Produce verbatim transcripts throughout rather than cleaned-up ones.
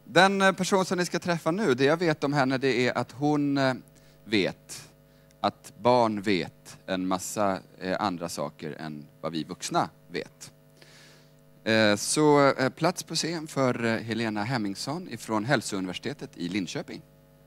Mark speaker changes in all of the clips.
Speaker 1: Den person som ni ska träffa nu, det jag vet om henne, det är att hon vet att barn vet en massa andra saker än vad vi vuxna vet. Så plats på scen för Helena Hemmingsson ifrån Hälsouniversitetet i Linköping.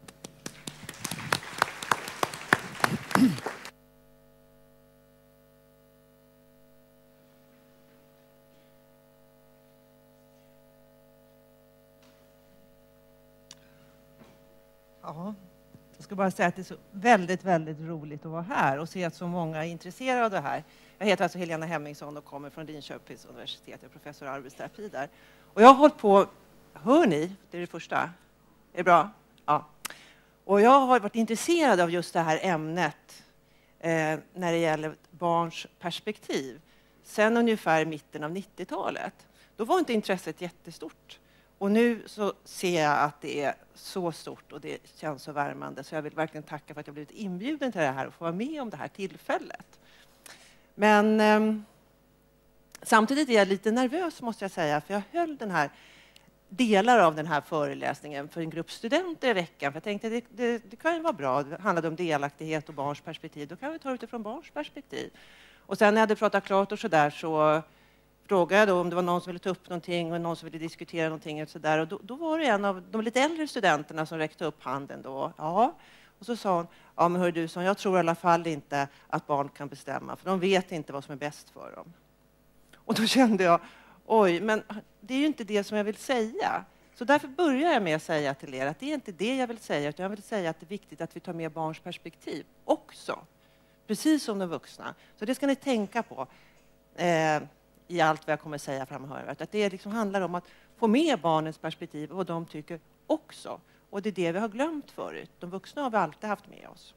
Speaker 2: Ja, jag ska bara säga att det är så väldigt, väldigt roligt att vara här och se att så många är intresserade av det här. Jag heter alltså Helena Hemmingsson och kommer från Linköpings universitet. Jag är professor i arbetsterapi där. Och jag har hållit på, hör ni? Det är det första. Är det bra? Ja. Och jag har varit intresserad av just det här ämnet eh, när det gäller barns perspektiv sen ungefär mitten av nittiotalet. Då var inte intresset jättestort. Och nu så ser jag att det är så stort och det känns så värmande. Så jag vill verkligen tacka för att jag blivit inbjuden till det här och få vara med om det här tillfället. Men eh, samtidigt är jag lite nervös måste jag säga. För jag höll den här delar av den här föreläsningen för en grupp studenter i veckan. För jag tänkte det, det, det kan ju vara bra. Det handlade om delaktighet och barns perspektiv. Då kan vi ta det utifrån barns perspektiv. Och sen när jag hade pratat klart och så där så frågade jag då om det var någon som ville ta upp någonting och någon som ville diskutera någonting och så där. Och då, då var det en av de lite äldre studenterna som räckte upp handen då. Ja. Och så sa hon, ja men hör du, så jag tror i alla fall inte att barn kan bestämma. För de vet inte vad som är bäst för dem. Och då kände jag, oj, men det är ju inte det som jag vill säga. Så därför börjar jag med att säga till er att det är inte det jag vill säga. Utan jag vill säga att det är viktigt att vi tar med barns perspektiv också. Precis som de vuxna. Så det ska ni tänka på. Eh, i allt vad jag kommer säga framöver. Att det liksom handlar om att få med barnens perspektiv och vad de tycker också. Och det är det vi har glömt förut. De vuxna har vi alltid haft med oss.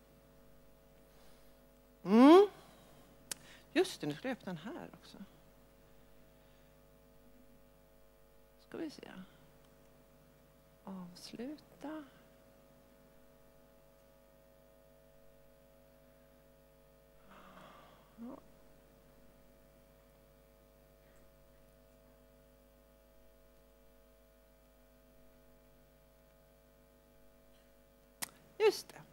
Speaker 2: Mm. Just det, nu ska jag öppna den här också. Ska vi se. Avsluta. Ja. Just det.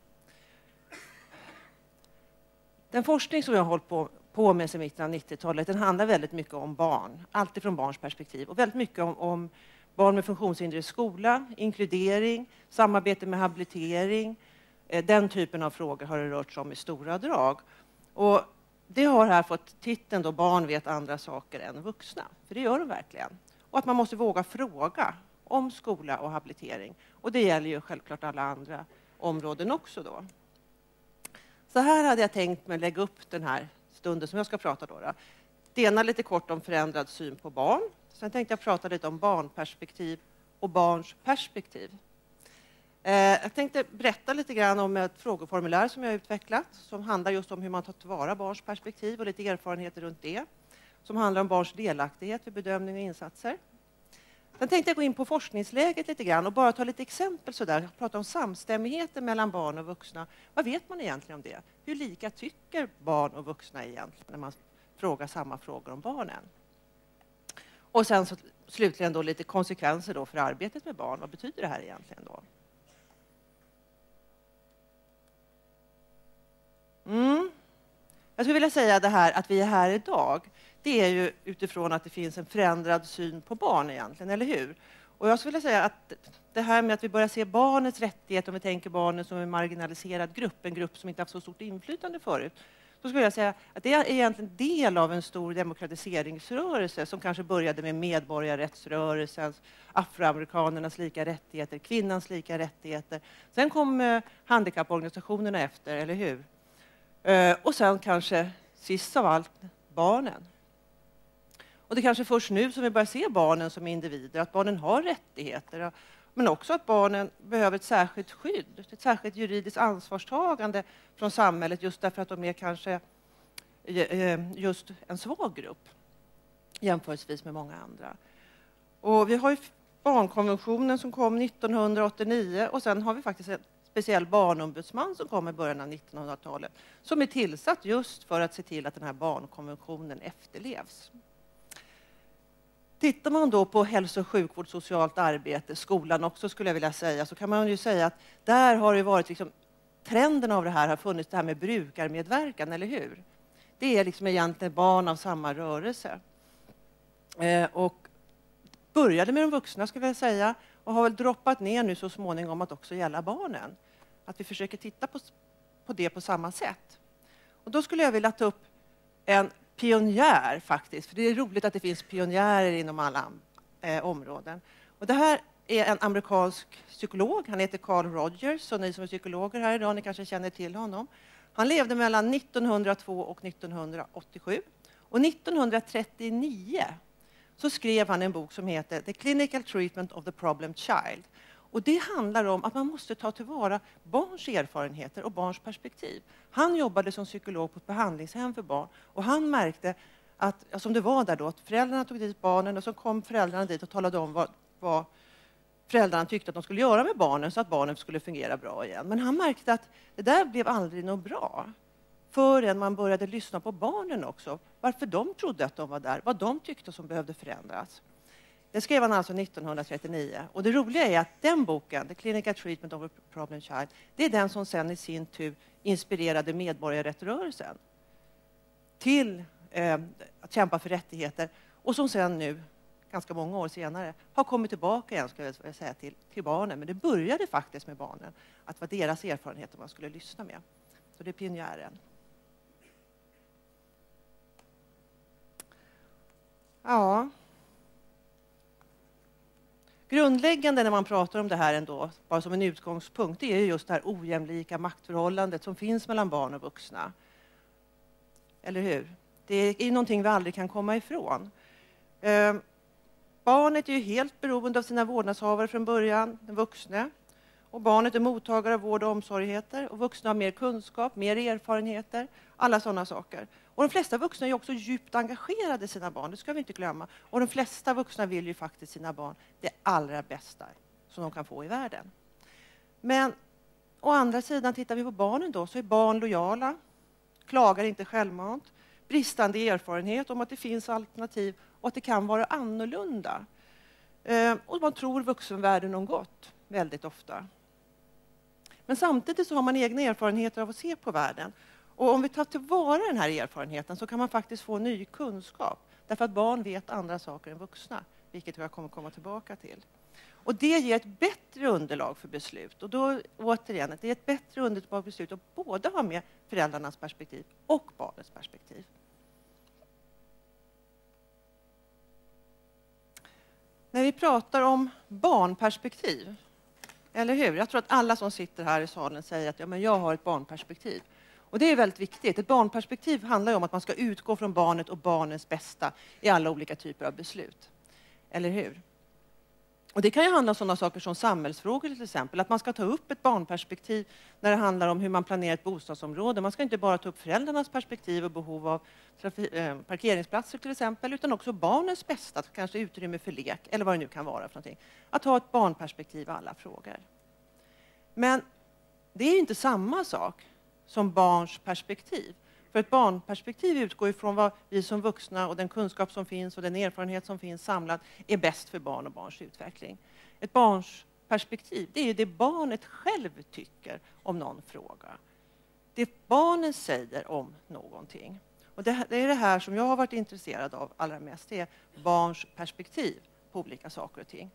Speaker 2: Den forskning som jag har hållit på, på med sedan mitten av nittiotalet, den handlar väldigt mycket om barn. Alltid från barns perspektiv. Och väldigt mycket om, om barn med funktionshinder i skola, inkludering, samarbete med habilitering. Eh, den typen av frågor har det rört sig om i stora drag. Och det har här fått titeln då barn vet andra saker än vuxna. För det gör de verkligen. Och att man måste våga fråga om skola och habilitering. Och det gäller ju självklart alla andra områden också då. Så här hade jag tänkt mig lägga upp den här stunden som jag ska prata då. då. Det ena lite kort om förändrad syn på barn. Sen tänkte jag prata lite om barnperspektiv och barns perspektiv. Eh, jag tänkte berätta lite grann om ett frågeformulär som jag har utvecklat. Som handlar just om hur man tar tillvara barns perspektiv och lite erfarenheter runt det. Som handlar om barns delaktighet vid bedömning och insatser. Sen tänkte jag gå in på forskningsläget lite grann och bara ta lite exempel sådär. Prata om samstämmigheten mellan barn och vuxna. Vad vet man egentligen om det? Hur lika tycker barn och vuxna egentligen när man frågar samma frågor om barnen? Och sen så, slutligen då lite konsekvenser då för arbetet med barn. Vad betyder det här egentligen då? Mm. Jag skulle vilja säga det här att vi är här idag. Det är ju utifrån att det finns en förändrad syn på barn egentligen, eller hur? Och jag skulle vilja säga att det här med att vi börjar se barnets rättighet, om vi tänker barnen som en marginaliserad grupp, en grupp som inte haft så stort inflytande förut, så skulle jag säga att det är egentligen del av en stor demokratiseringsrörelse som kanske började med medborgarrättsrörelsen, afroamerikanernas lika rättigheter, kvinnans lika rättigheter. Sen kom eh, handikapporganisationerna efter, eller hur? Eh, och sen kanske sist av allt barnen. Och det är kanske först nu som vi börjar se barnen som individer, att barnen har rättigheter, men också att barnen behöver ett särskilt skydd, ett särskilt juridiskt ansvarstagande från samhället just därför att de är kanske just en svag grupp jämförelsevis med många andra. Och vi har ju barnkonventionen som kom nittonhundraåttionio och sen har vi faktiskt en speciell barnombudsman som kom i början av nittonhundratalet som är tillsatt just för att se till att den här barnkonventionen efterlevs. Tittar man då på hälso- och sjukvård, socialt arbete, skolan också skulle jag vilja säga, så kan man ju säga att där har det varit liksom, trenden av det här har funnits det här med brukarmedverkan, eller hur? Det är liksom egentligen barn av samma rörelse. Eh, och började med de vuxna skulle jag säga och har väl droppat ner nu så småningom att också gälla barnen. Att vi försöker titta på, på det på samma sätt. Och då skulle jag vilja ta upp en pionjär faktiskt, för det är roligt att det finns pionjärer inom alla eh, områden. Och det här är en amerikansk psykolog, han heter Carl Rogers, och ni som är psykologer här idag, ni kanske känner till honom. Han levde mellan nittonhundratvå och nittonhundraåttiosju. Och nittonhundratrettionio så skrev han en bok som heter The Clinical Treatment of the Problem Child. Och det handlar om att man måste ta tillvara barns erfarenheter och barns perspektiv. Han jobbade som psykolog på ett behandlingshem för barn. Och han märkte att, som det var där då, att föräldrarna tog dit barnen och så kom föräldrarna dit och talade om vad, vad föräldrarna tyckte att de skulle göra med barnen så att barnen skulle fungera bra igen. Men han märkte att det där blev aldrig något bra förrän man började lyssna på barnen också. Varför de trodde att de var där, vad de tyckte som behövde förändras. Det skrev han alltså nittonhundratrettionio. Och det roliga är att den boken, The Clinical Treatment of a Problem Child, det är den som sen i sin tur inspirerade medborgarrättsrörelsen till eh, att kämpa för rättigheter. Och som sen nu, ganska många år senare, har kommit tillbaka igen ska jag säga, till, till barnen. Men det började faktiskt med barnen, att vara deras erfarenheter man skulle lyssna med. Så det är pionjären. Ja. Grundläggande när man pratar om det här ändå, bara som en utgångspunkt, det är just det här ojämlika maktförhållandet som finns mellan barn och vuxna. Eller hur? Det är någonting vi aldrig kan komma ifrån. Eh, barnet är ju helt beroende av sina vårdnadshavare från början, den vuxne. Och barnet är mottagare av vård och omsorgheter. Och vuxna har mer kunskap, mer erfarenheter, alla sådana saker. Och de flesta vuxna är också djupt engagerade i sina barn, det ska vi inte glömma. Och de flesta vuxna vill ju faktiskt sina barn det allra bästa som de kan få i världen. Men å andra sidan, tittar vi på barnen då, så är barn lojala, klagar inte självmant, bristande erfarenhet om att det finns alternativ och att det kan vara annorlunda. Eh, och man tror vuxenvärlden om gott väldigt ofta. Men samtidigt så har man egna erfarenheter av att se på världen. Och om vi tar tillvara den här erfarenheten så kan man faktiskt få ny kunskap. Därför att barn vet andra saker än vuxna, vilket jag kommer komma tillbaka till. Och det ger ett bättre underlag för beslut. Och då återigen, det är ett bättre underlag för beslut att både ha med föräldrarnas perspektiv och barnets perspektiv. När vi pratar om barnperspektiv, eller hur? Jag tror att alla som sitter här i salen säger att ja, men jag har ett barnperspektiv. Och det är väldigt viktigt. Ett barnperspektiv handlar ju om att man ska utgå från barnet och barnens bästa i alla olika typer av beslut. Eller hur? Och det kan ju handla om sådana saker som samhällsfrågor till exempel. Att man ska ta upp ett barnperspektiv när det handlar om hur man planerar ett bostadsområde. Man ska inte bara ta upp föräldrarnas perspektiv och behov av trafi- eh, parkeringsplatser till exempel, utan också barnens bästa, kanske utrymme för lek eller vad det nu kan vara för någonting. Att ha ett barnperspektiv i alla frågor. Men det är inte samma sak som barns perspektiv. För ett barnperspektiv utgår ifrån vad vi som vuxna och den kunskap som finns och den erfarenhet som finns samlad är bäst för barn och barns utveckling. Ett barns perspektiv, det är ju det barnet själv tycker om någon fråga. Det barnen säger om någonting. Och det, det är det här som jag har varit intresserad av allra mest. Det är barns perspektiv på olika saker och ting.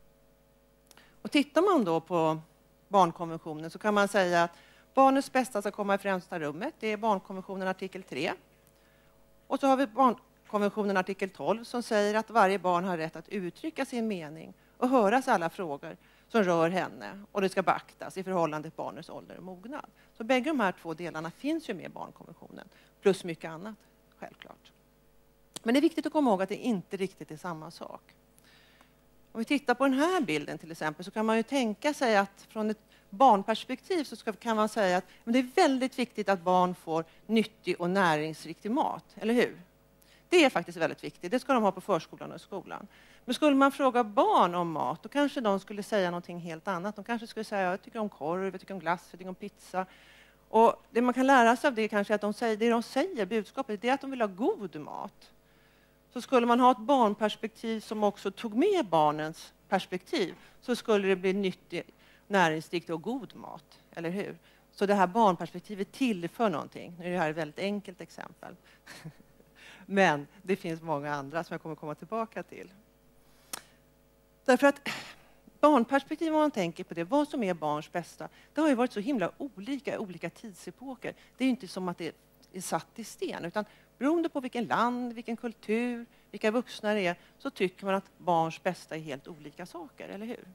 Speaker 2: Och tittar man då på barnkonventionen så kan man säga att barnets bästa ska komma i främsta rummet. Det är barnkonventionen artikel tre. Och så har vi barnkonventionen artikel tolv som säger att varje barn har rätt att uttrycka sin mening och höras alla frågor som rör henne. Och det ska beaktas i förhållande till barnets ålder och mognad. Så bägge de här två delarna finns ju med i barnkonventionen. Plus mycket annat, självklart. Men det är viktigt att komma ihåg att det inte riktigt är samma sak. Om vi tittar på den här bilden till exempel så kan man ju tänka sig att från ett barnperspektiv så ska, kan man säga att men det är väldigt viktigt att barn får nyttig och näringsriktig mat, eller hur? Det är faktiskt väldigt viktigt, det ska de ha på förskolan och skolan. Men skulle man fråga barn om mat, då kanske de skulle säga någonting helt annat. De kanske skulle säga, jag tycker om korv, jag tycker om glass, jag tycker om pizza. Och det man kan lära sig av det kanske är att de säger, det de säger, budskapet, det är att de vill ha god mat. Så skulle man ha ett barnperspektiv som också tog med barnens perspektiv, så skulle det bli nyttig, näringsriktig och god mat, eller hur? Så det här barnperspektivet tillför någonting. Nu är det här ett väldigt enkelt exempel. Men det finns många andra som jag kommer komma tillbaka till. Därför att barnperspektiv, om man tänker på det, vad som är barns bästa, det har ju varit så himla olika i olika tidsepoker. Det är ju inte som att det är satt i sten, utan beroende på vilken land, vilken kultur, vilka vuxna det är, så tycker man att barns bästa är helt olika saker, eller hur?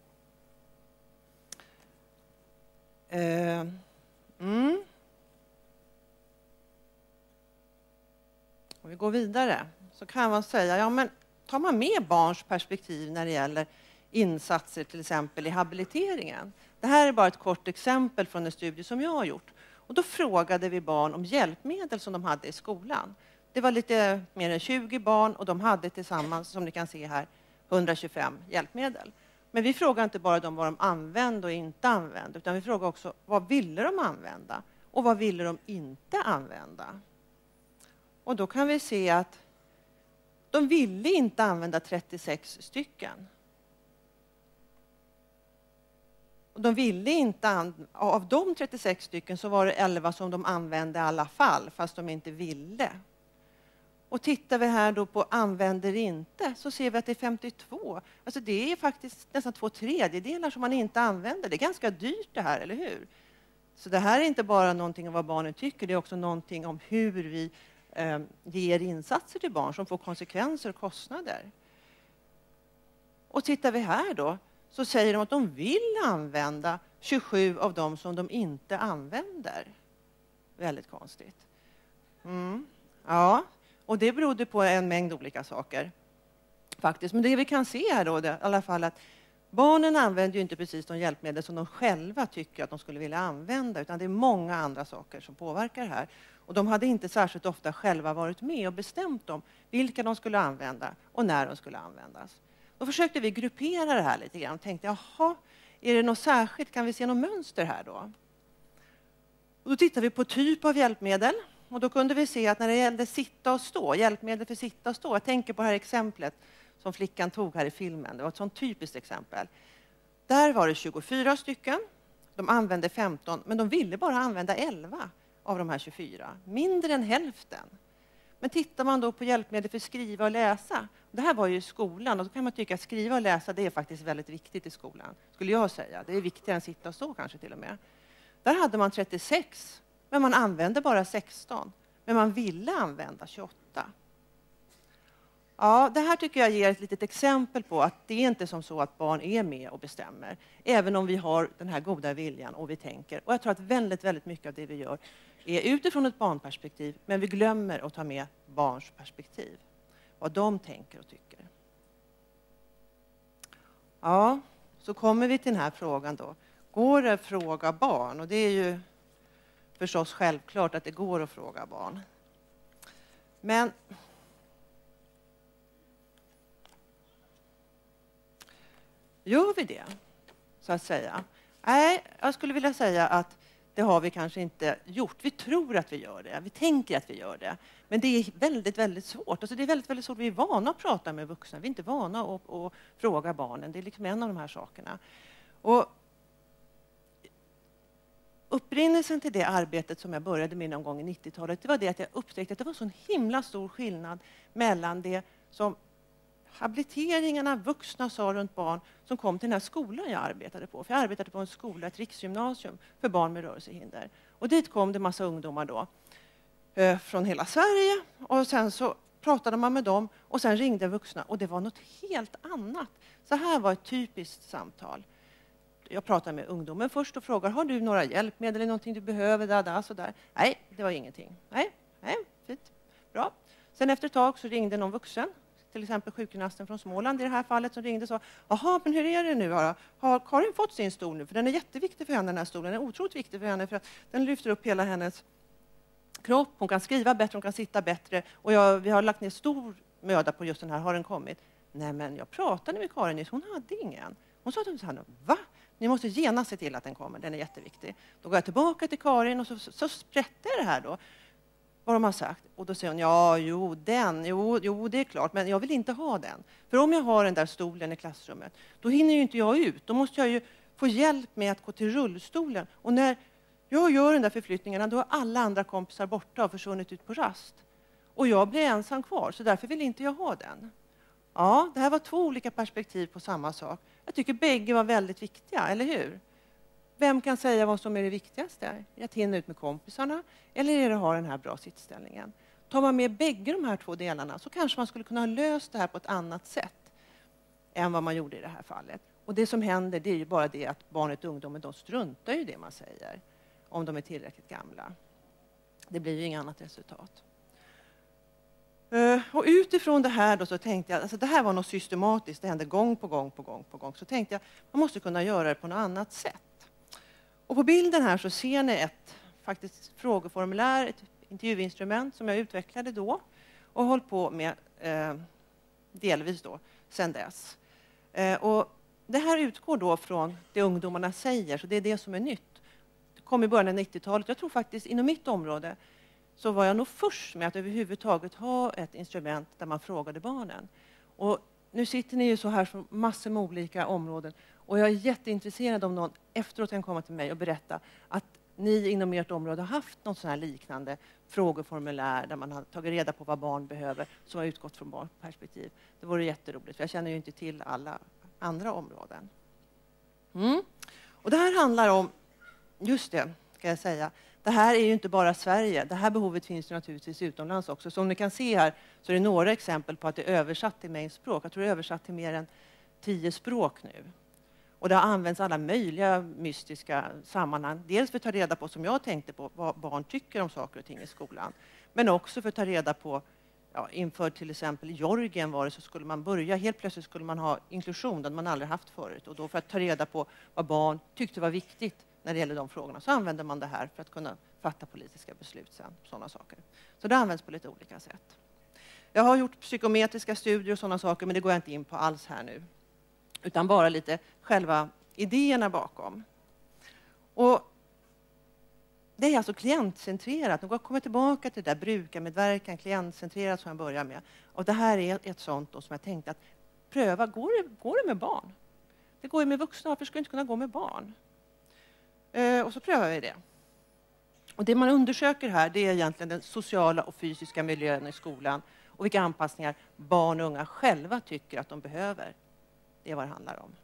Speaker 2: Eh, mm. Om vi går vidare så kan man säga, ja men tar man med barns perspektiv när det gäller insatser till exempel i habiliteringen. Det här är bara ett kort exempel från en studie som jag har gjort. Och då frågade vi barn om hjälpmedel som de hade i skolan. Det var lite mer än tjugo barn och de hade tillsammans, som ni kan se här, hundratjugofem hjälpmedel. Men vi frågade inte bara dem vad de använde och inte använde, utan vi frågade också vad ville de använda och vad ville de inte använda. Och då kan vi se att de ville inte använda trettiosex stycken. Och de ville inte, av de trettiosex stycken så var det elva som de använde i alla fall, fast de inte ville. Och tittar vi här då på använder inte, så ser vi att det är femtiotvå. Alltså det är faktiskt nästan två tredjedelar som man inte använder. Det är ganska dyrt det här, eller hur? Så det här är inte bara någonting om vad barnen tycker, det är också någonting om hur vi eh, ger insatser till barn som får konsekvenser och kostnader. Och tittar vi här då, så säger de att de vill använda tjugosju av dem som de inte använder. Väldigt konstigt. Mm. Ja, och det berodde på en mängd olika saker faktiskt. Men det vi kan se här då, det, i alla fall att barnen använder ju inte precis de hjälpmedel som de själva tycker att de skulle vilja använda, utan det är många andra saker som påverkar det här. Och de hade inte särskilt ofta själva varit med och bestämt om vilka de skulle använda och när de skulle användas. Då försökte vi gruppera det här lite grann och tänkte, jaha, är det något särskilt? Kan vi se något mönster här då? Och då tittade vi på typ av hjälpmedel. Och då kunde vi se att när det gällde sitta och stå, hjälpmedel för sitta och stå. Jag tänker på det här exemplet som flickan tog här i filmen. Det var ett sånt typiskt exempel. Där var det tjugofyra stycken. De använde femton, men de ville bara använda elva av de här tjugofyra. Mindre än hälften. Men tittar man då på hjälpmedel för skriva och läsa. Det här var ju i skolan och då kan man tycka att skriva och läsa, det är faktiskt väldigt viktigt i skolan. Skulle jag säga. Det är viktigare än sitta och stå kanske till och med. Där hade man trettiosex, men man använde bara sexton. Men man ville använda tjugoåtta. Ja, det här tycker jag ger ett litet exempel på att det är inte som så att barn är med och bestämmer. Även om vi har den här goda viljan och vi tänker. Och jag tror att väldigt, väldigt mycket av det vi gör är utifrån ett barnperspektiv. Men vi glömmer att ta med barns perspektiv. Vad de tänker och tycker. Ja, så kommer vi till den här frågan då. Går det att fråga barn? Och det är ju förstås självklart att det går att fråga barn. Men gör vi det, så att säga? Nej, jag skulle vilja säga att det har vi kanske inte gjort. Vi tror att vi gör det. Vi tänker att vi gör det. Men det är väldigt, väldigt svårt. Alltså det är väldigt, väldigt svårt. Vi är vana att prata med vuxna. Vi är inte vana att, att fråga barnen. Det är liksom en av de här sakerna. Och upprinnelsen till det arbetet som jag började med någon gång i nittiotalet, det var det att jag upptäckte att det var så en himla stor skillnad mellan det som habiliteringarna vuxna sa runt barn som kom till den här skolan jag arbetade på. För jag arbetade på en skola, ett riksgymnasium för barn med rörelsehinder. Och dit kom det massa ungdomar då eh, från hela Sverige. Och sen så pratade man med dem och sen ringde vuxna och det var något helt annat. Så här var ett typiskt samtal. Jag pratade med ungdomen först och frågade, har du några hjälpmedel eller någonting du behöver? Där, där, så där. Nej, det var ingenting. Nej, nej, fint. Bra. Sen efter ett tag så ringde någon vuxen. Till exempel sjukgymnasten från Småland i det här fallet som ringde och sa, jaha, men hur är det nu? Har, har Karin fått sin stol nu? För den är jätteviktig för henne, den här stolen. Den är otroligt viktig för henne för att den lyfter upp hela hennes kropp. Hon kan skriva bättre, hon kan sitta bättre. Och jag, vi har lagt ner stor möda på just den här. Har den kommit? Nej, men jag pratade med Karin nyss. Hon hade ingen. Hon sa till henne, va? Ni måste gärna se till att den kommer. Den är jätteviktig. Då går jag tillbaka till Karin och så, så, så sprättar jag det här då. vad de har sagt. Och då säger hon, ja, jo, den, jo, jo, det är klart, men jag vill inte ha den. För om jag har den där stolen i klassrummet, då hinner ju inte jag ut. Då måste jag ju få hjälp med att gå till rullstolen. Och när jag gör den där förflyttningarna, då är alla andra kompisar borta och försvunnit ut på rast. Och jag blir ensam kvar, så därför vill inte jag ha den. Ja, det här var två olika perspektiv på samma sak. Jag tycker bägge var väldigt viktiga, eller hur? Vem kan säga vad som är det viktigaste? Att hinna ut med kompisarna eller är det att ha den här bra sittställningen? Tar man med bägge de här två delarna så kanske man skulle kunna ha löst det här på ett annat sätt än vad man gjorde i det här fallet. Och det som händer, det är ju bara det att barnet och ungdomen, de struntar i det man säger om de är tillräckligt gamla. Det blir ju inget annat resultat. Och utifrån det här då så tänkte jag, alltså det här var något systematiskt, det hände gång på gång på gång på gång. Så tänkte jag, man måste kunna göra det på något annat sätt. Och på bilden här så ser ni ett faktiskt frågeformulär, ett intervjuinstrument som jag utvecklade då och hållit på med eh, delvis då sedan dess. Eh, och det här utgår då från det ungdomarna säger, så det är det som är nytt. Det kom i början av nittiotalet. Jag tror faktiskt inom mitt område så var jag nog först med att överhuvudtaget ha ett instrument där man frågade barnen. Och nu sitter ni ju så här från massor med olika områden. Och jag är jätteintresserad om någon efteråt kan komma till mig och berätta att ni inom ert område har haft något sån här liknande frågeformulär där man har tagit reda på vad barn behöver som har utgått från barnperspektiv. Det vore jätteroligt, för jag känner ju inte till alla andra områden. Mm. Och det här handlar om, just det, ska jag säga, det här är ju inte bara Sverige. Det här behovet finns ju naturligtvis utomlands också. Som ni kan se här så är det några exempel på att det är översatt till mängd språk. Jag tror det är översatt till mer än tio språk nu. Och det har använts alla möjliga mystiska sammanhang. Dels för att ta reda på, som jag tänkte på, vad barn tycker om saker och ting i skolan. Men också för att ta reda på, ja, inför till exempel Georgien var det så skulle man börja, helt plötsligt skulle man ha inklusion, den man aldrig haft förut. Och då för att ta reda på vad barn tyckte var viktigt när det gäller de frågorna så använder man det här för att kunna fatta politiska beslut sen. Sådana saker. Så det används på lite olika sätt. Jag har gjort psykometriska studier och sådana saker, men det går jag inte in på alls här nu. Utan bara lite själva idéerna bakom. Och det är alltså klientcentrerat. Nu kommer jag tillbaka till det där brukarmedverkan, klientcentrerat som jag börjar med. Och det här är ett sånt då som jag tänkte att pröva, går det, går det med barn? Det går ju med vuxna, varför ska det inte kunna gå med barn? Eh, och så prövar vi det. Och det man undersöker här, det är egentligen den sociala och fysiska miljön i skolan och vilka anpassningar barn och unga själva tycker att de behöver. Det är vad det handlar om.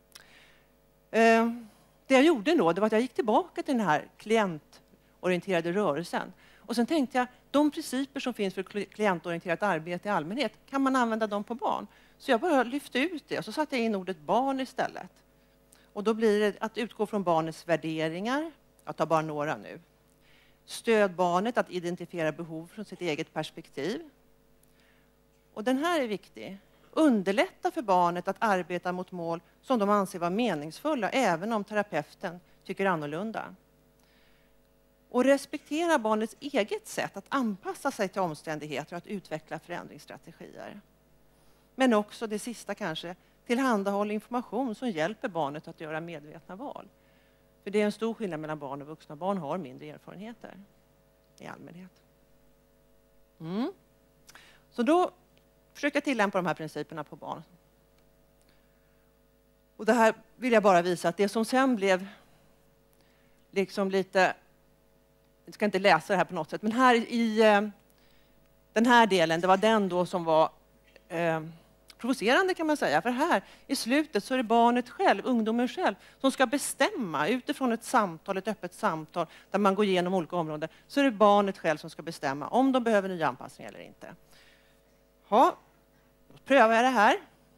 Speaker 2: Eh, det jag gjorde då, det var att jag gick tillbaka till den här klientorienterade rörelsen. Och sen tänkte jag, de principer som finns för klientorienterat arbete i allmänhet, kan man använda dem på barn? Så jag bara lyfte ut det och så satte jag in ordet barn istället. Och då blir det att utgå från barnets värderingar. Jag tar bara några nu. Stöd barnet att identifiera behov från sitt eget perspektiv. Och den här är viktig. Underlätta för barnet att arbeta mot mål som de anser vara meningsfulla, även om terapeuten tycker annorlunda. Och respektera barnets eget sätt att anpassa sig till omständigheter och att utveckla förändringsstrategier. Men också det sista kanske, tillhandahålla information som hjälper barnet att göra medvetna val. För det är en stor skillnad mellan barn och vuxna. Barn har mindre erfarenheter i allmänhet. Mm. Så då försöker jag tillämpa de här principerna på barn. Och det här vill jag bara visa att det som sen blev liksom lite, jag ska inte läsa det här på något sätt, men här i eh, den här delen, det var den då som var eh, provocerande kan man säga. För här i slutet så är det barnet själv, ungdomen själv, som ska bestämma utifrån ett samtal, ett öppet samtal där man går igenom olika områden. Så är det barnet själv som ska bestämma om de behöver nya anpassningar eller inte. Ja, då prövar jag det här.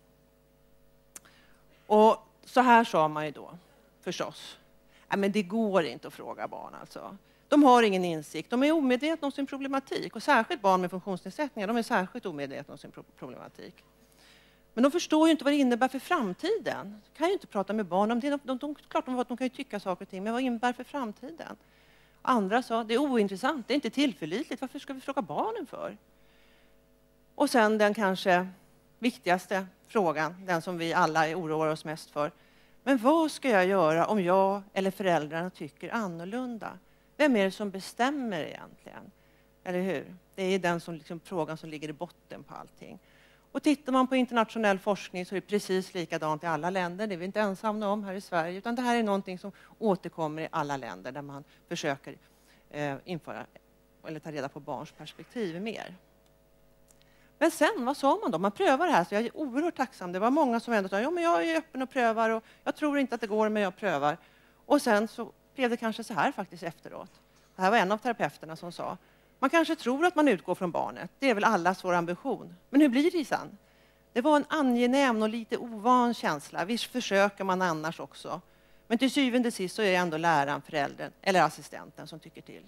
Speaker 2: Och så här sa man ju då, förstås. Nej, men det går inte att fråga barn alltså. De har ingen insikt, de är omedvetna om sin problematik. Och särskilt barn med funktionsnedsättningar, de är särskilt omedvetna om sin problematik. Men de förstår ju inte vad det innebär för framtiden. De kan ju inte prata med barn om det. De, de, de, klart de, de kan ju tycka saker och ting, men vad innebär för framtiden? Andra sa, det är ointressant, det är inte tillförlitligt. Varför ska vi fråga barnen för? Och sen den kanske viktigaste frågan, den som vi alla oroar oss mest för. Men vad ska jag göra om jag eller föräldrarna tycker annorlunda? Vem är det som bestämmer egentligen? Eller hur? Det är den som, liksom, frågan som ligger i botten på allting. Och tittar man på internationell forskning så är det precis likadant i alla länder. Det är vi inte ensamma om här i Sverige. Utan det här är någonting som återkommer i alla länder där man försöker eh, införa eller ta reda på barns perspektiv mer. Men sen, vad sa man då? Man prövar det här, så jag är oerhört tacksam. Det var många som ändå sa, ja men jag är öppen och prövar och jag tror inte att det går, men jag prövar. Och sen så blev det kanske så här faktiskt efteråt. Det här var en av terapeuterna som sa, man kanske tror att man utgår från barnet. Det är väl allas vår ambition. Men hur blir det sen? Det var en angenäm och lite ovan känsla. Visst försöker man annars också. Men till syvende och sist så är det ändå läraren, föräldern eller assistenten som tycker till.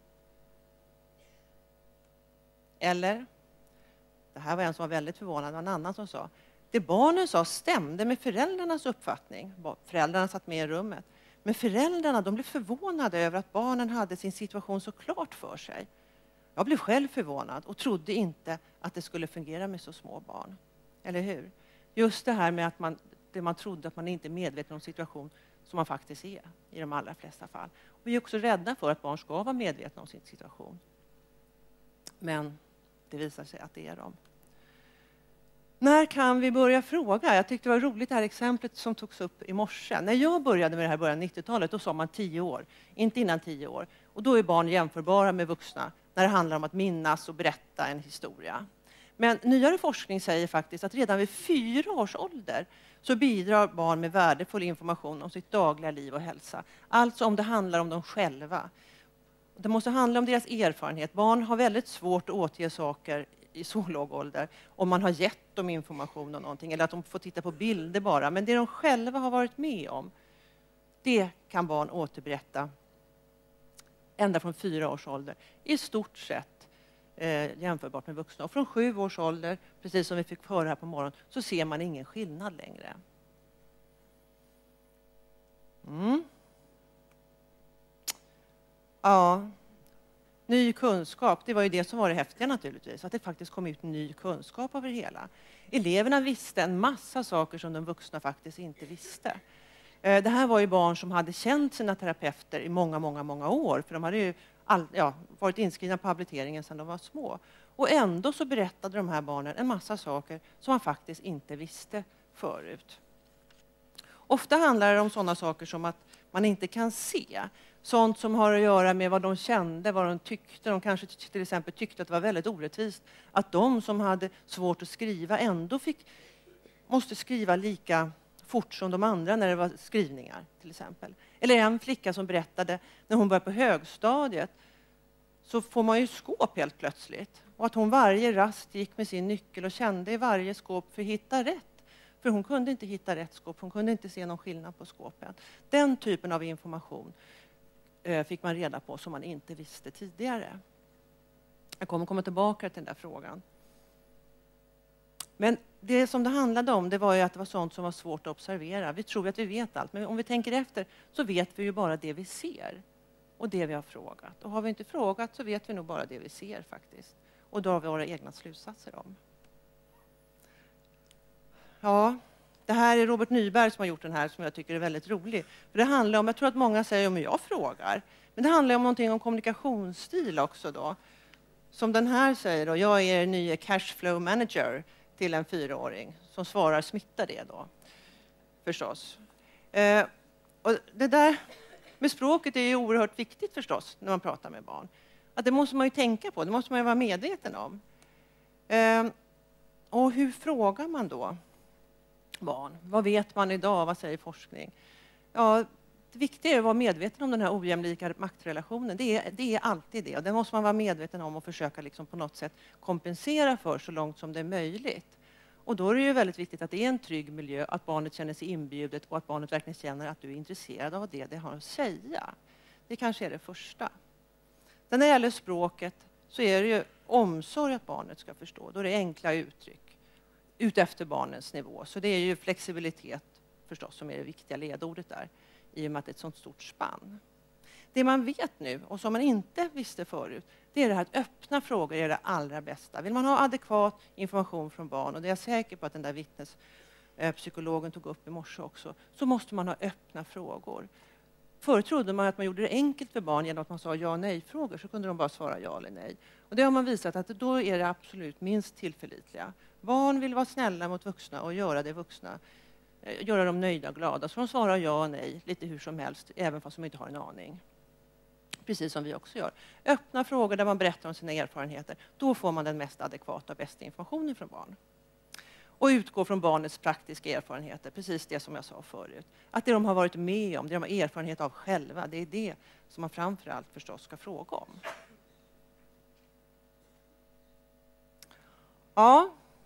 Speaker 2: Eller, det här var en som var väldigt förvånad, det var en annan som sa, det barnen sa stämde med föräldrarnas uppfattning. Föräldrarna satt med i rummet. Men föräldrarna, de blev förvånade över att barnen hade sin situation så klart för sig. Jag blev själv förvånad och trodde inte att det skulle fungera med så små barn. Eller hur? Just det här med att man, det man trodde att man inte är medveten om situation som man faktiskt är i de allra flesta fall. Och vi är också rädda för att barn ska vara medvetna om sin situation. Men det visar sig att det är de. När kan vi börja fråga? Jag tyckte det var roligt det här exemplet som togs upp i morse. När jag började med det här början av nittiotalet, då sa man tio år. Inte innan tio år. Och då är barn jämförbara med vuxna när det handlar om att minnas och berätta en historia. Men nyare forskning säger faktiskt att redan vid fyra års ålder så bidrar barn med värdefull information om sitt dagliga liv och hälsa. Alltså om det handlar om dem själva. Det måste handla om deras erfarenhet. Barn har väldigt svårt att återge saker i så låg ålder om man har gett dem information om någonting eller att de får titta på bilder bara. Men det de själva har varit med om, det kan barn återberätta ända från fyra års ålder. I stort sett eh, jämförbart med vuxna. Och från sju års ålder, precis som vi fick höra här på morgonen, så ser man ingen skillnad längre. Mm. Ja, ny kunskap, det var ju det som var det häftiga naturligtvis. Att det faktiskt kom ut ny kunskap över hela. Eleverna visste en massa saker som de vuxna faktiskt inte visste. Det här var ju barn som hade känt sina terapeuter i många, många, många år. För de hade ju all, ja, varit inskrivna på habiliteringen sedan de var små. Och ändå så berättade de här barnen en massa saker som man faktiskt inte visste förut. Ofta handlar det om sådana saker som att man inte kan se. Sånt som har att göra med vad de kände, vad de tyckte. De kanske till exempel tyckte att det var väldigt orättvist att de som hade svårt att skriva ändå fick, måste skriva lika fort som de andra när det var skrivningar till exempel. Eller en flicka som berättade när hon började på högstadiet så får man ju skåp helt plötsligt. Och att hon varje rast gick med sin nyckel och kände i varje skåp för att hitta rätt. För hon kunde inte hitta rätt skåp, hon kunde inte se någon skillnad på skåpen. Den typen av information eh, fick man reda på som man inte visste tidigare. Jag kommer komma tillbaka till den där frågan. Men det som det handlade om, det var ju att det var sånt som var svårt att observera. Vi tror att vi vet allt, men om vi tänker efter så vet vi ju bara det vi ser. Och det vi har frågat. Och har vi inte frågat så vet vi nog bara det vi ser faktiskt. Och då har vi våra egna slutsatser om. Ja, det här är Robert Nyberg som har gjort den här som jag tycker är väldigt rolig. För det handlar om, jag tror att många säger om jag frågar. Men det handlar om någonting om kommunikationsstil också då. Som den här säger då, jag är den nya cashflow manager till en fyraåring som svarar smittar det då. Förstås. Eh, och det där med språket är ju oerhört viktigt förstås när man pratar med barn. Att det måste man ju tänka på, det måste man ju vara medveten om. Eh, och hur frågar man då barn? Vad vet man idag? Vad säger forskning? Ja, det viktiga är att vara medveten om den här ojämlika maktrelationen. Det är, det är alltid det. Och det måste man vara medveten om och försöka liksom på något sätt kompensera för så långt som det är möjligt. Och då är det ju väldigt viktigt att det är en trygg miljö, att barnet känner sig inbjudet och att barnet verkligen känner att du är intresserad av det det har att säga. Det kanske är det första. Sen när det gäller språket så är det ju omsorg att barnet ska förstå. Då är det enkla uttryck utefter barnens nivå. Så det är ju flexibilitet förstås som är det viktiga ledordet där. I och med att det är ett sånt stort spann. Det man vet nu och som man inte visste förut, det är det här att öppna frågor är det allra bästa. Vill man ha adekvat information från barn, och det är jag säker på att den där vittnespsykologen tog upp i morse också, så måste man ha öppna frågor. Förr trodde man att man gjorde det enkelt för barn genom att man sa ja och nej-frågor, så kunde de bara svara ja eller nej. Och det har man visat att då är det absolut minst tillförlitliga. Barn vill vara snälla mot vuxna och göra det vuxna, göra dem nöjda och glada. Så de svarar ja och nej lite hur som helst, även fast de inte har en aning. Precis som vi också gör. Öppna frågor där man berättar om sina erfarenheter. Då får man den mest adekvata och bästa informationen från barn. Och utgå från barnets praktiska erfarenheter, precis det som jag sa förut. Att det de har varit med om, det de har erfarenhet av själva, det är det som man framförallt förstås ska fråga om. Ja.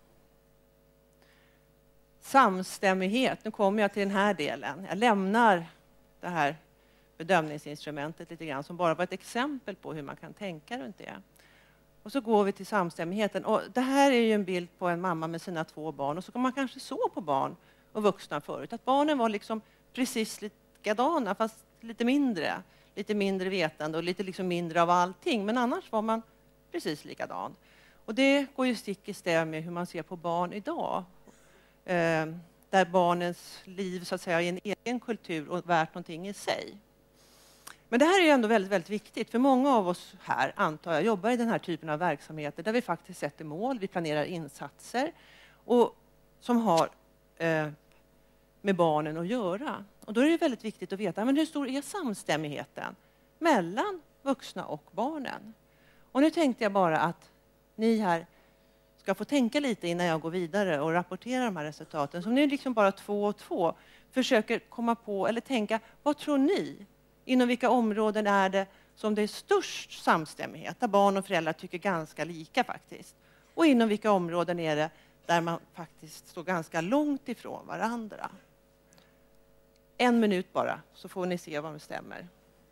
Speaker 2: Samstämmighet, nu kommer jag till den här delen. Jag lämnar det här bedömningsinstrumentet lite grann som bara var ett exempel på hur man kan tänka runt det. Och så går vi till samstämmigheten. Och det här är ju en bild på en mamma med sina två barn. Och så kan man kanske så på barn och vuxna förut. Att barnen var liksom precis likadana fast lite mindre. Lite mindre vetande och lite liksom mindre av allting. Men annars var man precis likadan. Och det går ju stick i stäv med hur man ser på barn idag. Eh, där barnens liv så att säga är en egen kultur och värt någonting i sig. Men det här är ju ändå väldigt, väldigt viktigt. För många av oss här, antar jag, jobbar i den här typen av verksamheter där vi faktiskt sätter mål, vi planerar insatser och som har eh, med barnen att göra. Och då är det väldigt viktigt att veta, men hur stor är samstämmigheten mellan vuxna och barnen? Och nu tänkte jag bara att ni här ska få tänka lite innan jag går vidare och rapporterar de här resultaten. Så ni liksom bara två och två försöker komma på eller tänka, vad tror ni? Inom vilka områden är det som det är störst samstämmighet, där barn och föräldrar tycker ganska lika faktiskt? Och inom vilka områden är det där man faktiskt står ganska långt ifrån varandra? En minut bara, så får ni se vad det stämmer.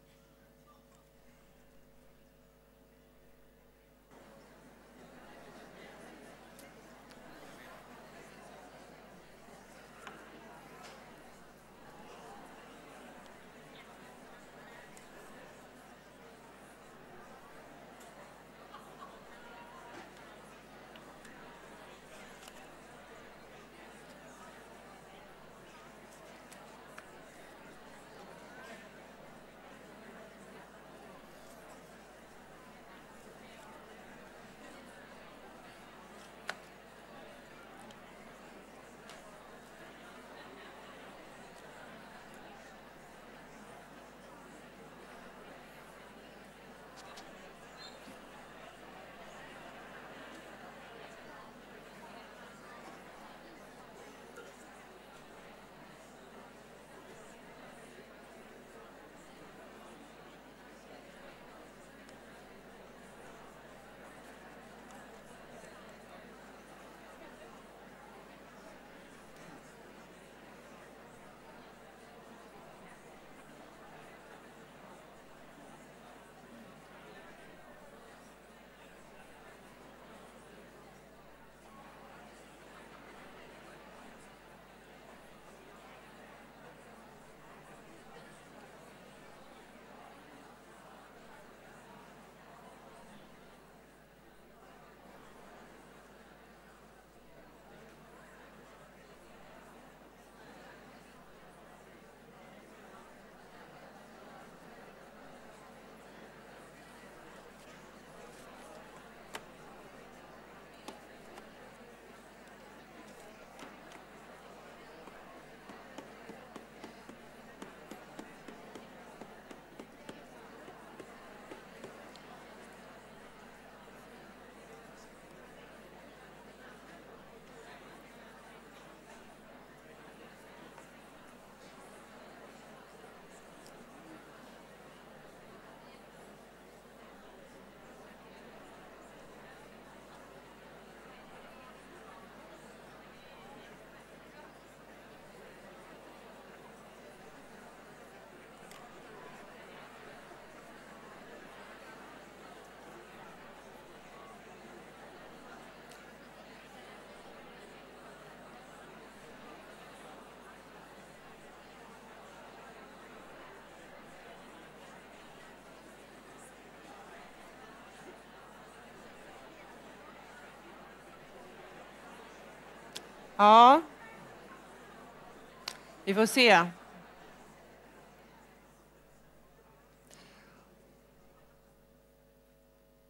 Speaker 2: Ja. Vi får se.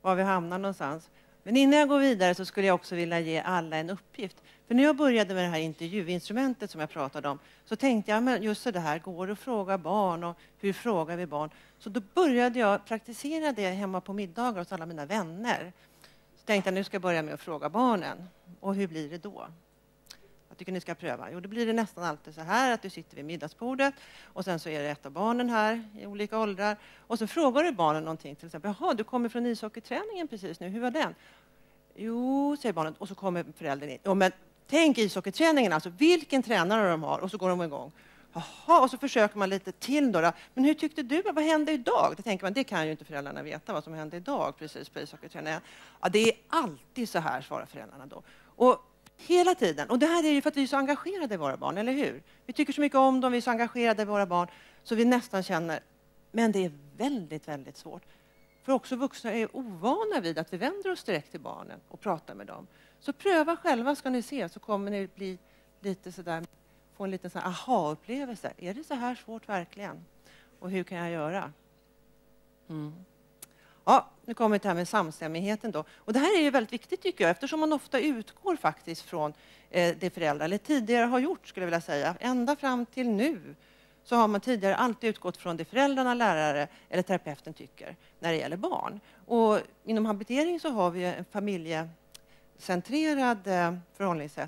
Speaker 2: var vi hamnar någonstans. Men innan jag går vidare så skulle jag också vilja ge alla en uppgift. För när jag började med det här intervjuinstrumentet som jag pratade om så tänkte jag, men just så det här, går det att fråga barn och hur frågar vi barn? Så då började jag praktisera det hemma på middagar hos alla mina vänner. Så tänkte jag, nu ska jag börja med att fråga barnen. Och hur blir det då? Jag tycker ni ska pröva. Jo, då blir det nästan alltid så här att du sitter vid middagsbordet och sen så är det ett av barnen här i olika åldrar. Och så frågar du barnen någonting, till exempel, jaha, du kommer från ishockeyträningen precis nu, hur var den? Jo, säger barnet, och så kommer föräldern in. Jo, men tänk ishockeyträningen, alltså vilken tränare de har, och så går de igång. Jaha, och så försöker man lite till då, då. Men hur tyckte du, vad hände idag? Det tänker man, det kan ju inte föräldrarna veta vad som hände idag precis på ishockeyträningen. Ja, det är alltid så här, svarar föräldrarna då. Och hela tiden. Och det här är ju för att vi är så engagerade i våra barn, eller hur? Vi tycker så mycket om dem, vi är så engagerade i våra barn, så vi nästan känner, men det är väldigt, väldigt svårt. För också vuxna är ovana vid att vi vänder oss direkt till barnen och pratar med dem. Så pröva själva, ska ni se, så kommer ni bli lite sådär, få en liten sån aha-upplevelse. Är det så här svårt verkligen? Och hur kan jag göra? Mm. Ja, nu kommer vi till det här med samstämmigheten då. Och det här är ju väldigt viktigt tycker jag, eftersom man ofta utgår faktiskt från eh, det föräldrar, eller tidigare har gjort skulle jag vilja säga. Ända fram till nu så har man tidigare alltid utgått från det föräldrarna, lärare eller terapeuten tycker när det gäller barn. Och inom habilitering så har vi en familjecentrerad eh, förhållningssätt.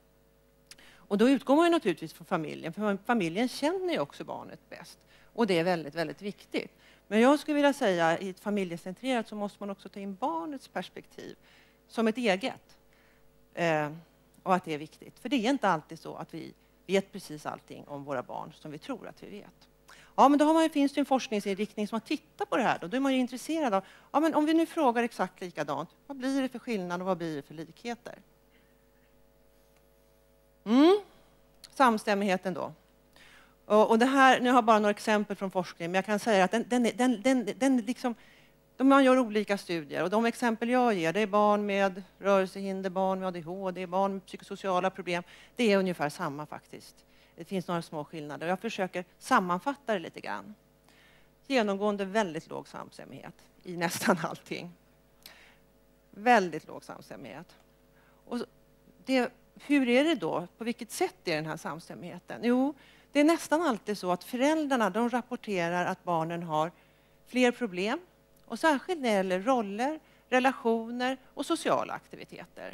Speaker 2: Och då utgår man ju naturligtvis från familjen, för familjen känner ju också barnet bäst. Och det är väldigt, väldigt viktigt. Men jag skulle vilja säga i ett familjecentrerat så måste man också ta in barnets perspektiv som ett eget. Eh, och att det är viktigt. För det är inte alltid så att vi vet precis allting om våra barn som vi tror att vi vet. Ja, men då har man, finns det en forskningsinriktning som har tittat på det här. Då, då är man ju intresserad av, ja, men om vi nu frågar exakt likadant, vad blir det för skillnad och vad blir det för likheter? Mm. Samstämmigheten då. Och, och det här, nu har jag bara några exempel från forskningen, men jag kan säga att den, den, den, den, den liksom, man gör olika studier. Och de exempel jag ger, det är barn med rörelsehinder, barn med A D H D, barn med psykosociala problem. Det är ungefär samma faktiskt. Det finns några små skillnader. Jag försöker sammanfatta det lite grann. Genomgående väldigt låg samstämmighet i nästan allting. Väldigt låg samstämmighet. Och det, hur är det då? På vilket sätt är den här samstämmigheten? Jo, det är nästan alltid så att föräldrarna de rapporterar att barnen har fler problem. Och särskilt när det gäller roller, relationer och sociala aktiviteter.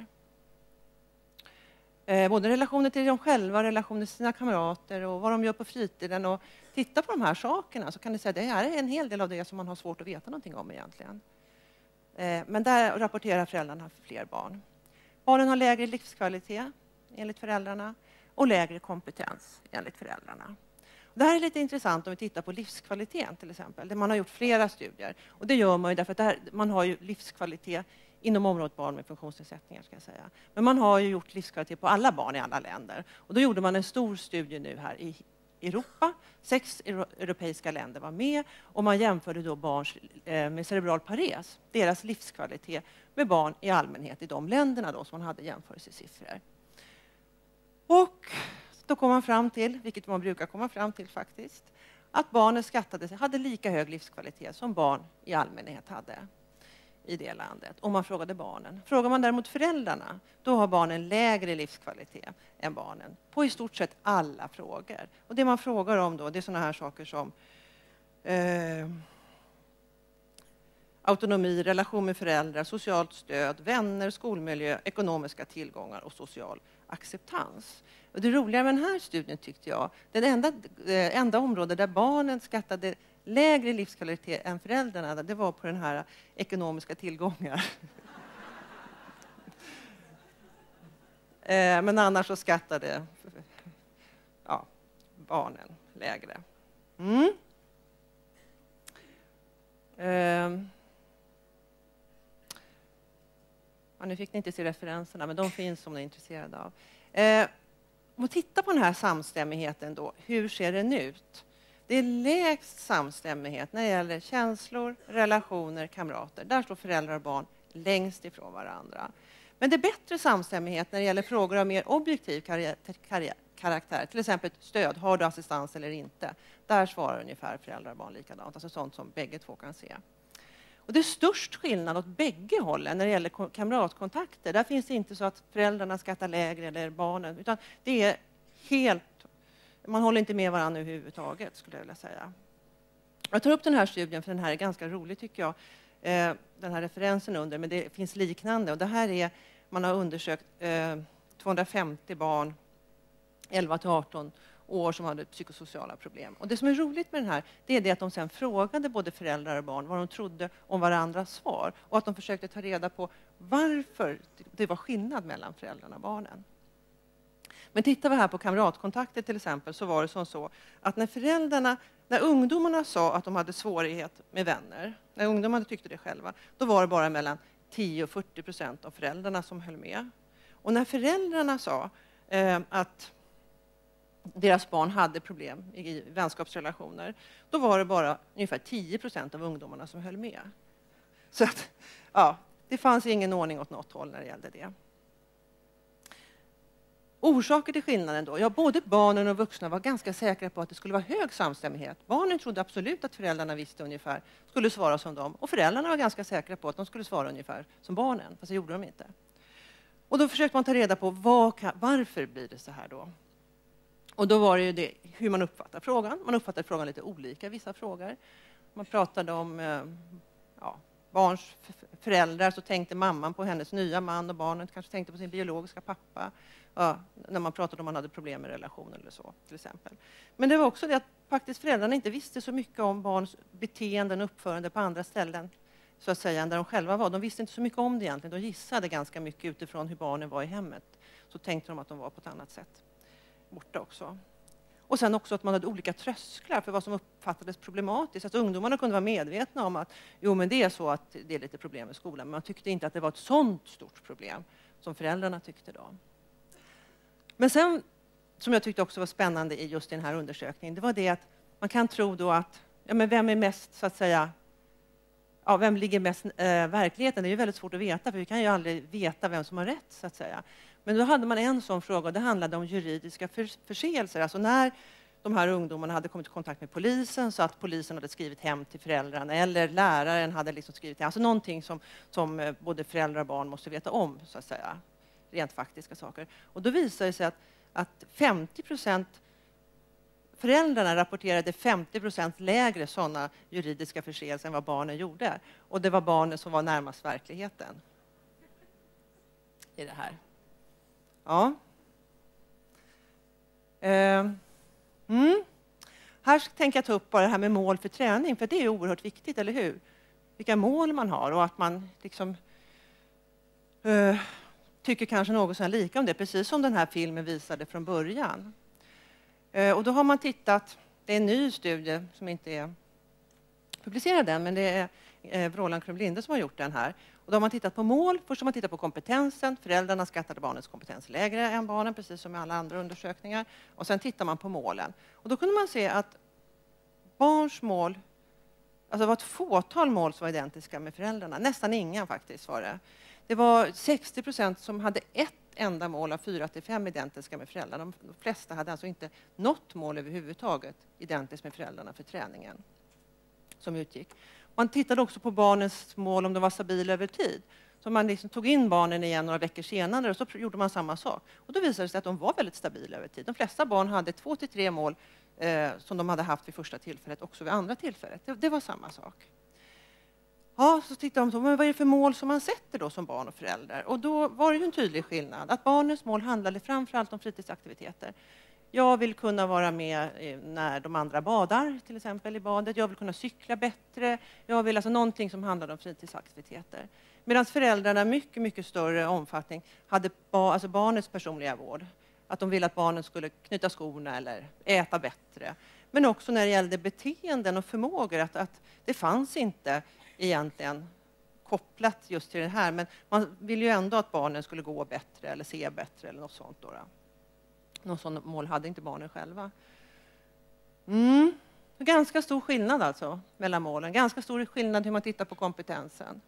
Speaker 2: Eh, både relationer till dem själva, relationer till sina kamrater och vad de gör på fritiden. Och titta på de här sakerna så kan ni säga att det här är en hel del av det som man har svårt att veta någonting om egentligen. Eh, men där rapporterar föräldrarna för fler barn. Barnen har lägre livskvalitet enligt föräldrarna och lägre kompetens enligt föräldrarna. Det här är lite intressant om vi tittar på livskvaliteten till exempel. Där man har gjort flera studier. Och det gör man ju därför att det här, man har ju livskvalitet inom området barn med funktionsnedsättningar ska jag säga. Men man har ju gjort livskvalitet på alla barn i alla länder. Och då gjorde man en stor studie nu här i Europa. Sex europeiska länder var med och man jämförde då barn med cerebral pares, deras livskvalitet med barn i allmänhet i de länderna då som man hade jämförelsesiffror. Och då kom man fram till, vilket man brukar komma fram till faktiskt, att barnen skattade sig, hade lika hög livskvalitet som barn i allmänhet hade i det landet. Om man frågade barnen. Frågar man däremot föräldrarna, då har barnen lägre livskvalitet än barnen på i stort sett alla frågor. Och det man frågar om då, det är sådana här saker som eh, autonomi, relation med föräldrar, socialt stöd, vänner, skolmiljö, ekonomiska tillgångar och social acceptans. Och det roliga med den här studien tyckte jag, det enda, eh, enda område där barnen skattade lägre livskvalitet än föräldrarna, det var på den här ekonomiska tillgångar. eh, men annars så skattade ja, barnen lägre. Mm. Eh. Ja, nu fick ni inte se referenserna, men de finns om ni är intresserade av. Eh, om vi tittar på den här samstämmigheten då, hur ser den ut? Det är lägst samstämmighet när det gäller känslor, relationer, kamrater. Där står föräldrar och barn längst ifrån varandra. Men det är bättre samstämmighet när det gäller frågor av mer objektiv karaktär. Till exempel stöd, har du assistans eller inte? Där svarar ungefär föräldrar och barn likadant. Alltså sånt som bägge två kan se. Och det är störst skillnad åt bägge hållen när det gäller kamratkontakter. Där finns det inte så att föräldrarna skattar lägre eller barnen, utan det är helt, man håller inte med varandra överhuvudtaget, skulle jag vilja säga. Jag tar upp den här studien för den här är ganska rolig tycker jag. Eh, den här referensen under, men det finns liknande. Och det här är, man har undersökt eh, tvåhundrafemtio barn, elva till arton år som hade psykosociala problem. Och det som är roligt med den här, det är det att de sen frågade både föräldrar och barn vad de trodde om varandras svar. Och att de försökte ta reda på varför det var skillnad mellan föräldrarna och barnen. Men tittar vi här på kamratkontakter till exempel, så var det som så att när föräldrarna, när ungdomarna sa att de hade svårighet med vänner, när ungdomarna tyckte det själva, då var det bara mellan tio och fyrtio procent av föräldrarna som höll med. Och när föräldrarna sa eh, att deras barn hade problem i vänskapsrelationer, då var det bara ungefär tio procent av ungdomarna som höll med. Så att, ja, det fanns ingen ordning åt något håll när det gällde det. Orsaker till skillnaden då? Ja, både barnen och vuxna var ganska säkra på att det skulle vara hög samstämmighet. Barnen trodde absolut att föräldrarna visste ungefär, skulle svara som dem. Och föräldrarna var ganska säkra på att de skulle svara ungefär som barnen, fast det gjorde de inte. Och då försökte man ta reda på vad kan, varför blir det så här då? Och då var det ju det, hur man uppfattar frågan. Man uppfattade frågan lite olika, vissa frågor. Man pratade om ja, barns föräldrar, så tänkte mamman på hennes nya man och barnet kanske tänkte på sin biologiska pappa. Ja, när man pratade om man hade problem med relationer eller så, till exempel. Men det var också det att faktiskt föräldrarna inte visste så mycket om barns beteenden och uppförande på andra ställen, så att säga, än där de själva var. De visste inte så mycket om det egentligen. De gissade ganska mycket utifrån hur barnen var i hemmet. Så tänkte de att de var på ett annat sätt borta också. Och sen också att man hade olika trösklar för vad som uppfattades problematiskt. Att ungdomarna kunde vara medvetna om att jo, men det är så att det är lite problem med skolan. Men man tyckte inte att det var ett sånt stort problem som föräldrarna tyckte då. Men sen, som jag tyckte också var spännande i just den här undersökningen, det var det att man kan tro då att, ja men vem är mest, så att säga, ja, vem ligger mest äh, verkligheten? Det är ju väldigt svårt att veta, för vi kan ju aldrig veta vem som har rätt, så att säga. Men då hade man en sån fråga, och det handlade om juridiska förseelser. Alltså när de här ungdomarna hade kommit i kontakt med polisen, så att polisen hade skrivit hem till föräldrarna, eller läraren hade liksom skrivit hem. Alltså någonting som, som både föräldrar och barn måste veta om, så att säga. Rent faktiska saker. Och då visade det sig att, att femtio procent föräldrarna rapporterade femtio procent lägre sådana juridiska förseelser än vad barnen gjorde. Och det var barnen som var närmast verkligheten i det här. Ja. Uh, mm. Här tänker jag ta upp bara det här med mål för träning, för det är oerhört viktigt, eller hur? Vilka mål man har och att man liksom uh, tycker kanske något så lika om det, precis som den här filmen visade från början. Uh, och då har man tittat, det är en ny studie som inte är publicerad än, men det är eh, Roland Krumlinde som har gjort den här. Och då har man tittat på mål. Först har man tittat på kompetensen. Föräldrarna skattade barnets kompetens lägre än barnen, precis som i alla andra undersökningar. Och sen tittar man på målen. Och då kunde man se att barns mål, alltså det var ett fåtal mål som var identiska med föräldrarna. Nästan inga faktiskt var det. Det var sextio procent som hade ett enda mål av fyra till fem identiska med föräldrarna. De flesta hade alltså inte något mål överhuvudtaget identiskt med föräldrarna för träningen som utgick. Man tittade också på barnens mål om de var stabila över tid. Så man liksom tog in barnen igen några veckor senare och så gjorde man samma sak. Och då visade det sig att de var väldigt stabila över tid. De flesta barn hade två till tre mål eh, som de hade haft vid första tillfället, också vid andra tillfället. Det, det var samma sak. Ja, så tittade de på men vad är det för mål som man sätter då som barn och föräldrar. Och då var det ju en tydlig skillnad. Att barnens mål handlade framförallt om fritidsaktiviteter. Jag vill kunna vara med när de andra badar, till exempel i badet. Jag vill kunna cykla bättre. Jag vill alltså någonting som handlar om fritidsaktiviteter. Medan föräldrarna mycket, mycket större omfattning hade ba, alltså barnets personliga vård. Att de ville att barnen skulle knyta skorna eller äta bättre. Men också när det gällde beteenden och förmågor. Att, att det fanns inte egentligen kopplat just till det här. Men man vill ju ändå att barnen skulle gå bättre eller se bättre eller något sånt då. då. Någon sån mål hade inte barnen själva. Mm. Ganska stor skillnad alltså mellan målen. Ganska stor skillnad hur man tittar på kompetensen.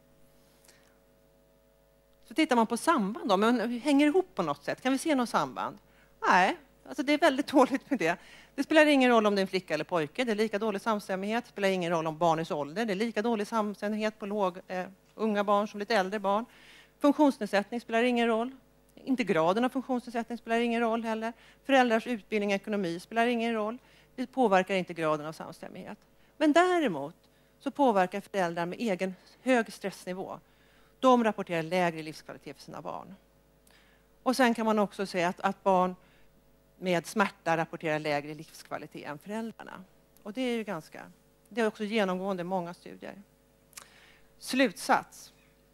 Speaker 2: Så tittar man på samband då. Men hänger ihop på något sätt. Kan vi se något samband? Nej, Alltså det är väldigt dåligt med det. Det spelar ingen roll om det är en flicka eller pojke. Det är lika dålig samstämmighet. Det spelar ingen roll om barnets ålder. Det är lika dålig samstämmighet på låg, eh, unga barn som lite äldre barn. Funktionsnedsättning spelar ingen roll. Inte graden av funktionsnedsättning spelar ingen roll heller. Föräldrars utbildning och ekonomi spelar ingen roll. Det påverkar inte graden av samstämmighet. Men däremot så påverkar föräldrar med egen hög stressnivå. De rapporterar lägre livskvalitet för sina barn. Och sen kan man också säga att, att barn med smärta rapporterar lägre livskvalitet än föräldrarna. Och det är ju ganska, det är också genomgående många studier. Slutsats.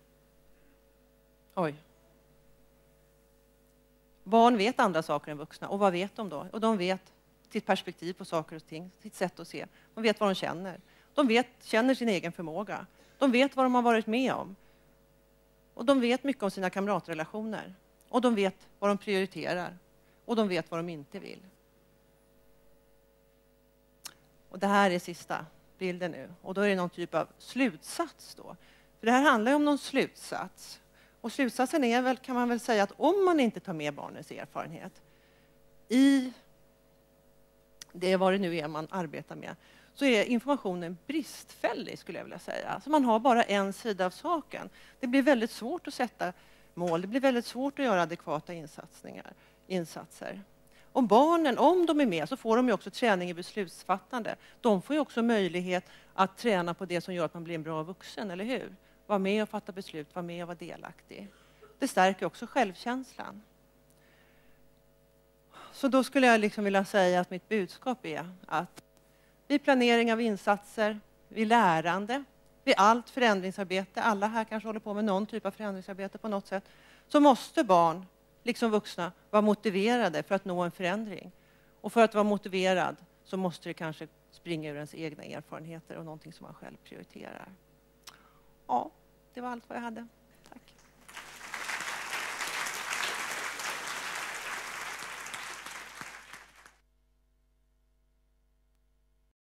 Speaker 2: Oj. Barn vet andra saker än vuxna. Och vad vet de då? Och de vet sitt perspektiv på saker och ting, sitt sätt att se. De vet vad de känner. De vet, känner sin egen förmåga. De vet vad de har varit med om. Och de vet mycket om sina kamratrelationer. Och de vet vad de prioriterar. Och de vet vad de inte vill. Och det här är sista bilden nu. Och då är det någon typ av slutsats då. För det här handlar ju om någon slutsats. Och slutsatsen är väl, kan man väl säga, att om man inte tar med barnens erfarenhet i det vad det nu är man arbetar med, så är informationen bristfällig, skulle jag vilja säga. Alltså man har bara en sida av saken. Det blir väldigt svårt att sätta mål. Det blir väldigt svårt att göra adekvata insatsningar, insatser. Och barnen, om de är med, så får de ju också träning i beslutsfattande. De får ju också möjlighet att träna på det som gör att man blir en bra vuxen, eller hur? Vara med och fatta beslut, vara med och vara delaktig. Det stärker också självkänslan. Så då skulle jag liksom vilja säga att mitt budskap är att vid planering av insatser, vid lärande, vid allt förändringsarbete, alla här kanske håller på med någon typ av förändringsarbete på något sätt, så måste barn, liksom vuxna, vara motiverade för att nå en förändring. Och för att vara motiverad så måste det kanske springa ur ens egna erfarenheter och någonting som man själv prioriterar. Ja, det var allt vad jag hade.